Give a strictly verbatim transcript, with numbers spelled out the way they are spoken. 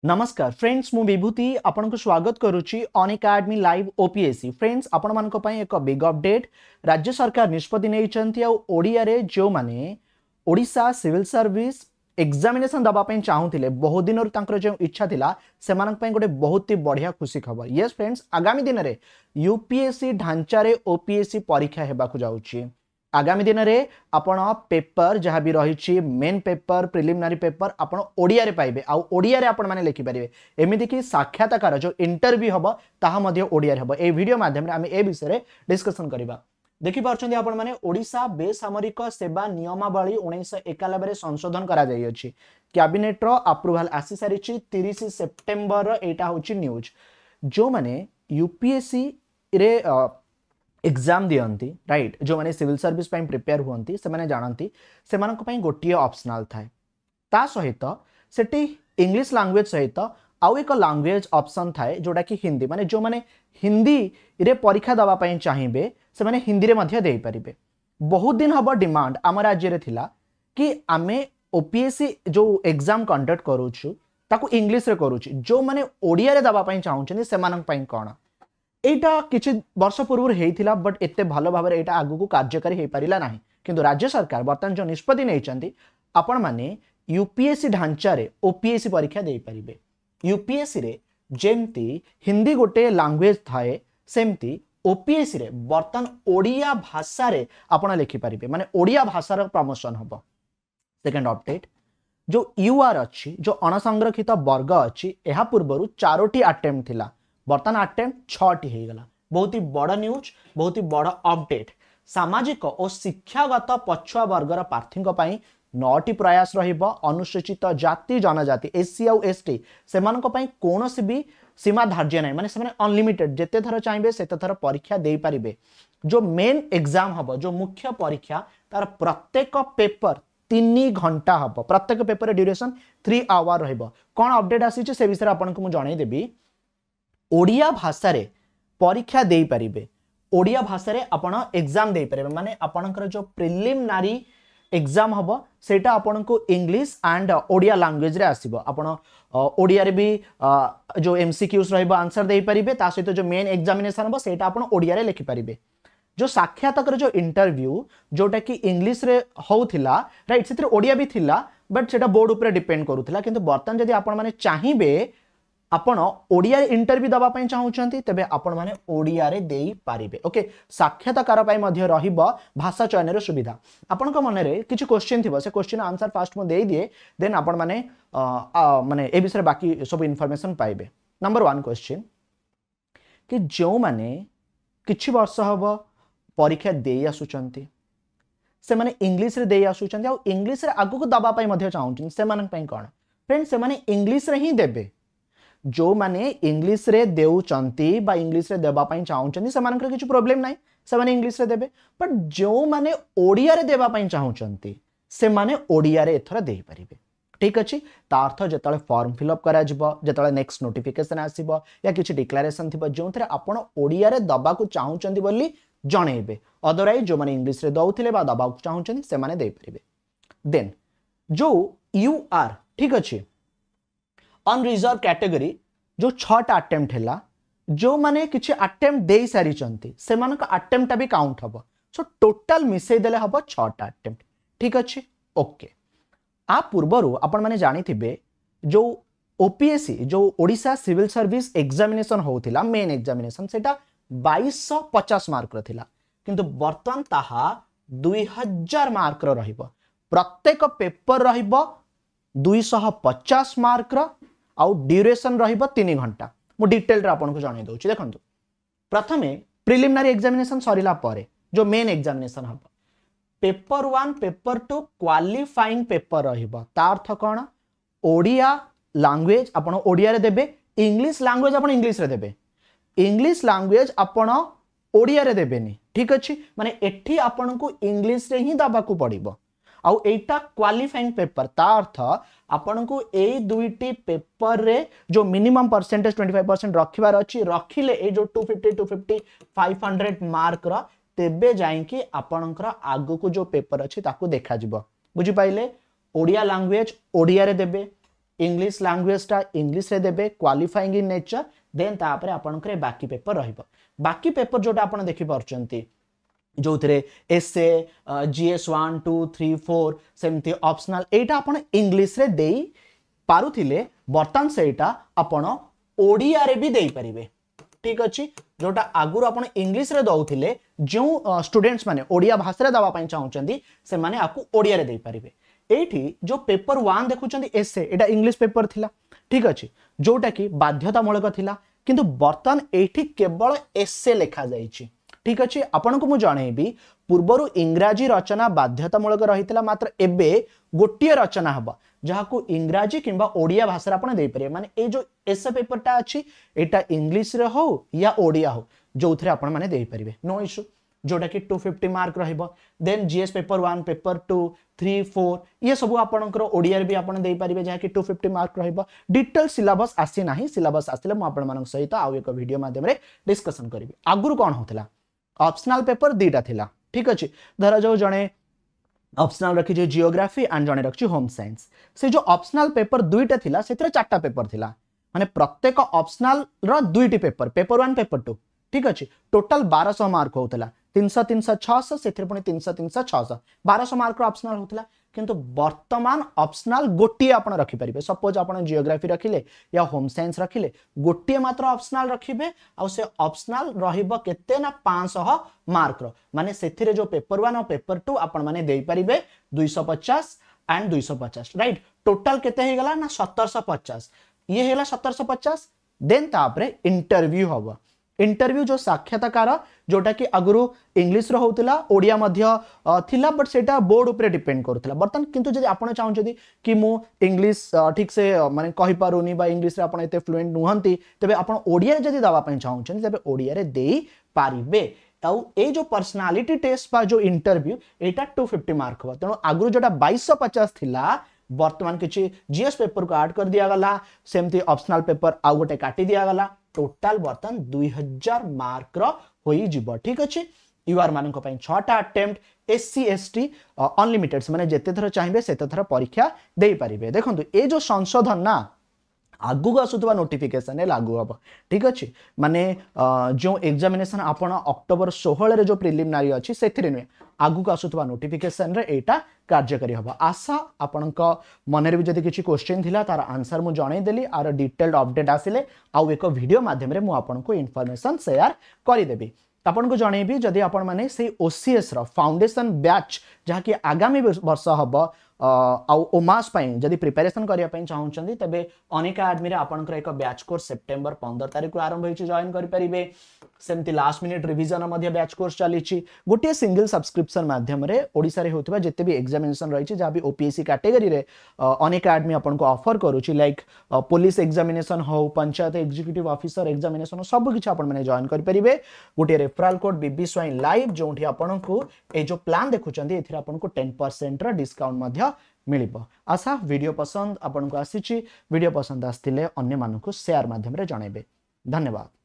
नमस्कार फ्रेंड्स मु विभूति आपन को स्वागत करुच्ची अनएकाडेमी लाइव ओपीएससी फ्रेंड्स आपण मानक पई एक बिग अपडेट राज्य सरकार निष्पत्ति नै ओडिया रे जो माने ओडिशा सिविल सर्विस एग्जामिनेशन दबा पई चाहूतिले बहुत दिन तांकर जो इच्छा थिला से मानक पई गोटे बहुत ही बढ़िया खुशी खबर यस फ्रेंड्स आगामी दिन रे यूपीएससी ढांचा रे ओपीएससी परीक्षा हेबा को जाउची आगामी दिन रे आपण पेपर जहाँ भी रही मेन पेपर प्रिलिमिनारी पेपर आपण ओडिया रे पाइबे आ ओडिया रे आपण माने लिखि परिबे एमिति कि साक्षात्कार जो इंटरव्यू हबो ताहा मध्ये ओडिया रे हबो ए वीडियो माध्यम रे हम ए विषय रे डिस्कशन करिबा देखि पारछन्ती आपण माने ओडिशा बेसामरिक सेवा नियमावली उन्नीस सौ इक्यानवे रे संशोधन करा जाई अछि कैबिनेट रो अप्रूवल आसी सारिछि तीस सेप्टेम्बर एटा होछि न्यूज जो माने यूपीएससी रे एग्जाम दियंती राइट जो माने सिविल सर्विस पई प्रिपेयर हुअंती से माने जानंती से मानक पई गोटिए ऑप्शनल थाए ता सहित सेठी इंग्लिश लैंग्वेज सहित आउ एक लैंग्वेज ऑप्शन थाए जोटा कि हिंदी माने जो माने हिंदी रे परीक्षा दवा पई चाहिबे से माने हिंदी रे मध्य देई परिबे बहुत दिन हबो डिमांड आम राज्य रे थिला कि आमे ओपीएससी जो एग्जाम कंडक्ट करूछु ताकू इंग्लिश रे करूछु जो माने ओडिया रे दवा पई चाहुचनी से मानक पई कोन एटा किछि वर्ष पूर्व हेइथिला बट एते भलो भाबरे एटा आगु को कार्यकारी हे परिला नाही किंतु राज्य सरकार वर्तमान जो निष्पत्ति नैचंती आपण माने यूपीएससी ढांचा रे ओपीएससी परीक्षा देई परिबे यूपीएससी रे जेमती हिंदी गोटे लैंग्वेज थाए सेमती ओपीएससी रे वर्तमान ओडिया भाषा रे आपण लिखि परिबे माने ओडिया भाषा रो प्रमोशन हबो सेकंड अपडेट जो यूआर अछि जो अणसंरक्षित वर्ग अछि एहा पूर्वरु चारोटी अटेम्प्ट थिला बर्तमान अटेम्प्ट छटी हो गला बहुत ही बड़ न्यूज बहुत ही बड़ अपडेट सामाजिक और शिक्षागत पछुआ वर्गर प्रार्थी पई नौटी प्रयास रहिबो अनुसूचित जाति जनजाति एससी और एसटी से मानक पई कोनोसी भी सीमा धार्य नै माने से अनलिमिटेड जेते थर चाहिबे सेते थर परीक्षा देई परिबे जो मेन एग्जाम हबो जो मुख्य परीक्षा तार प्रत्येक पेपर तीन घंटा हबो प्रत्येक पेपर ड्यूरेशन तीन आवर रहिबो कोन अपडेट आसी से विषय आपन को मु जणाई देबी ओडिया भाषा रे परीक्षा देई परिबे ओडिया भाषा रे आपण एग्जाम देई परिबे माने आपनकर जो प्रिलिमिनारी एग्जाम हबो सेटा आपण को इंग्लिश एंड ओडिया लैंग्वेज रे आसीबो आपण ओडिया रे भी जो एमसीक्यूज रहइबो आंसर देई परिबे ता सहित जो मेन एग्जामिनेशन हबो सेटा आपण ओडिया रे लिखि परिबे जो साक्षात्कार जो इंटरव्यू जोटा कि इंग्लिश रे होउथिला राइट सेतिर ओडिया भी थिला बट सेटा बोर्ड ऊपर डिपेंड करूथिला किंतु वर्तमान जदी आपण माने चाहिबे आपण ओडिया इंटरव्यू दबा पई चाहउचंती तबे आपण माने ओडिया रे देई पारिबे ओके साक्षात्कार पई मध्य रहिबो भाषा चयन रे सुविधा आपण को मन रे किछ क्वेश्चन थिबो से क्वेश्चन आंसर फास्ट मो देई दिए देन आपण माने माने ए विषय बाकी सब इन्फॉर्मेशन पाइबे नंबर वन क्वेश्चन कि जो माने किछ वर्ष हबो परीक्षा देई आसुचंती से माने इंग्लिश रे देई आसुचंती आ इंग्लिश रे आगु को दबा पई मध्य चाहउचंती से माने पई कोन फ्रेंड्स से माने इंग्लिश रे ही देबे जो माने इंग्लिश रे देउचंती बा इंग्लिश रे देबा पई चाहउचंती से मानकर किछ प्रॉब्लम नाही से माने इंग्लिश रे देबे बट जो माने ओडिया रे देबा पई चाहउचंती से माने ओडिया रे एथरा देई परिबे ठीक अछि ता अर्थ जतले फॉर्म फिल अप करा जिवो जतले नेक्स्ट नोटिफिकेशन आसीबो या किछ डिक्लेरेशन थिबो जोंथरे आपण ओडिया रे दबा को चाहउचंती बोली जणेबे अदरवाइज जो माने इंग्लिश रे दउथिले बा दबा को चाहउचंती से माने देई परिबे देन जो यू आर ठीक अछि अनरिजर्व कैटेगरी जो छटा अटेम्प्ट हैला जो माने किछि अटेम्प्ट देई सारी चंती से मानक अटेम्प्ट भी काउंट हबो सो टोटल मिसै देले हबो छटा अटेम्प्ट ठीक अछि ओके आ पूर्वरु आपण माने जानि थिबे जो ओपीएससी जो ओडिशा सिविल सर्विस एग्जामिनेशन होउथिला मेन एग्जामिनेशन सेटा बाईस सौ पचास मार्क रो थिला किंतु वर्तमान ताहा दो हज़ार मार्क रो रहिबो प्रत्येक पेपर रहिबो दो सौ पचास मार्क रो आउ ड्यूरेशन रहिबो तीन घंटा मु डिटेल रे आपन को जणाई दउची देखंतु प्रथमे प्रिलिमिनारी एग्जामिनेशन सरिला पारे जो मेन एग्जामिनेशन हबो paper one paper two qualifying paper रहिबो ता अर्थ कोन ओडिया लैंग्वेज आपन ओडिया रे देबे इंग्लिश लैंग्वेज आपन इंग्लिश रे देबे इंग्लिश लैंग्वेज आपन ओडिया रे देबेनी ठीक अछि माने एठी आपन को इंग्लिश रे ही दबा को पड़िबो आउ एटा क्वालिफाइंग पेपर ता अर्थ आपन को ए दुईटी पेपर रे जो मिनिमम परसेंटेज पच्चीस परसेंट रखिबार अछि रखिले ए जो दो सौ पचास दो सौ पचास पाँच सौ मार्क रा तेबे जाई कि आपनकर आगु को जो पेपर अछि ताकू देखा जिवो बुझि पाइले ओडिया लैंग्वेज ओडिया रे देबे इंग्लिश लैंग्वेज टा इंग्लिश रे देबे क्वालिफाइंग इन नेचर देन तापर आपनकर बाकी पेपर रहिबो बाकी पेपर जोटा आपण देखि परचंती जो थे एसे GS one two three four सेमती ऑप्शनल एटा आपण इंग्लिश रे देई पारुथिले बर्तन सेटा आपण ओडिया रे भी देई परिबे ठीक अछि जोटा आगुर आपण इंग्लिश रे दउथिले जो स्टूडेंट्स माने ओडिया भाषा रे दवा पई चाहुचंदी से माने आपको ओडिया रे देई परिबे एठी जो पेपर वन देखुचंदी एसे एटा इंग्लिश पेपर थिला ठीक अछि जोटा कि बाध्यतामूलक थिला किंतु बर्तन एठी केवल एसे लिखा जाईछि ठीक अच्छे आपण को मु जनइबी पूर्वर इंग्राजी रचना बाध्यतामूलक रही मात्र एबे गोटे रचना हबा जहाँ को इंग्राजी किंबा ओडिया भाषा आपण दे परिए माने ए जो एसे पेपरटा अछि एटा इंग्लिश रे हो या ओडिया हो जो थरे आपण माने दे परिबे नो इशू जोटा कि टू फिफ्टी मार्क रहिबो then GS paper one paper two three four ये सब आपणकर ओडिया रे भी आपण दे परिबे जहाँ कि टू फिफ्टी मार्क रहिबो डिटेल सिलेबस आसी नाही सिलेबस आसिले मु आपण मानक सहित आउ एक वीडियो माध्यम रे डिस्कशन करिवि आगुरु कोन होतला ऑप्शनल पेपर दीटा थिला ठीक अछि धरा जो जणे ऑप्शनल रखी जे जियोग्राफी एंड जणे रखी होम साइंस से जो ऑप्शनल पेपर दुईटा थिला सेतरे चारटा पेपर थिला माने प्रत्येक ऑप्शनल रो दुईटी paper paper one paper two ठीक अछि टोटल बारह सौ मार्क होतला तीन सौ तीन सौ छह सौ सेथरे पुनी तीन सौ तीन सौ छह सौ बारह सौ मार्क रो ऑप्शनल होतला किंतु वर्तमान ऑप्शनल गोटी आपण रखि परिबे सपोज आपण जियोग्राफी रखिले या होम साइंस रखिले गोटी मात्र ऑप्शनल रखिबे आ से ऑप्शनल रहिबो केते ना पाँच सौ मार्क रो माने सेथिरे जो पेपर वन और पेपर टू आपण माने देई परिबे दो सौ पचास एंड दो सौ पचास राइट टोटल केते हे गला ना सत्रह सौ पचास ये हेला सत्रह सौ पचास देन तापरे इंटरव्यू होबो इंटरव्यू जो साक्षात्कार जोटा कि आगुरु इंग्लिश रो होतला ओडिया मध्य थिला बट सेटा बोर्ड ऊपर डिपेंड करथला बर्तन किंतु जदि आपण चाहउछथि कि मु इंग्लिश ठीक से माने कहि पारुनी बा इंग्लिश रे आपण एते फ्लुएंट नुहंती तबे आपण ओडिया रे जदि दवा पई चाहउछथि तबे ओडिया रे देई पारिबे ताऊ ए जो पर्सनालिटी टेस्ट बा जो इंटरव्यू एटा दो सौ पचास मार्क हो तनो आगुरु जोटा बाईस सौ पचास थिला वर्तमान किछि जीएस पेपर को ऐड कर दिया गला सेमती ऑप्शनल पेपर आउ गोटे काटी दिया गला टोटल बर्तन दो हज़ार मार्क रो होई जिवो ठीक अछि यूआर मानक पई छटा अटेम्प्ट एससी एसटी अनलिमिटेड माने जेते थर चाहिबे सेते थर परीक्षा देई परिबे देखंतु ए जो संशोधन ना आगु आसुवा नोटिफिकेशन लागू हम ठीक अच्छे माने जो एग्जामिनेशन आपण अक्टोबर सोलह रे जो प्रिलिमिनारी अच्छी से नुहे आगु आसुवा नोटिफिकेशन रे एटा कार्यकारी हम आशा आपण मन भी जब किसी क्वेश्चन थिला तार आंसर मु जनईदेली आर डिटेल्ड अपडेट आसिले आउ एक वीडियो माध्यम रे मु आपण को इनफॉरमेशन शेयर करदेवी आपन को जनईबी जदि आपण माने से ओसीएस रो फाउंडेशन बैच जहाँ कि आगामी वर्ष हम आउ ओमास पई जदि प्रिपरेशन करिया पई चाहुचंदी तबे अनएकाडेमी रे आपनकर एक बैच कोर्स सेप्टेम्बर पंद्रह तारिख को आरंभ होइछि जॉइन करि परिबे सेमति लास्ट मिनिट रिवीजन मध्य बैच कोर्स चलीछि गोटे सिंगल सब्सक्रिप्शन माध्यम रे ओडिसा रे होतबा जते भी एग्जामिनेशन रहिछि जा भी ओपीएससी कैटेगरी रे अनएकाडेमी आपन को ऑफर करूछि लाइक पुलिस एग्जामिनेशन हो पंचायत एग्जीक्यूटिव ऑफिसर एग्जामिनेशन सब किछ आपन माने जॉइन करि परिबे गोटे referral code BB Swain live जोंठी आपन को ए जो प्लान देखुचंदी एथिरा आपन को दस परसेंट रा डिस्काउंट मध्य मिलिबो आशा वीडियो पसंद आपन को आसीछि वीडियो पसंद आस्तिले अन्य मानकु शेयर माध्यम रे जणैबे धन्यवाद।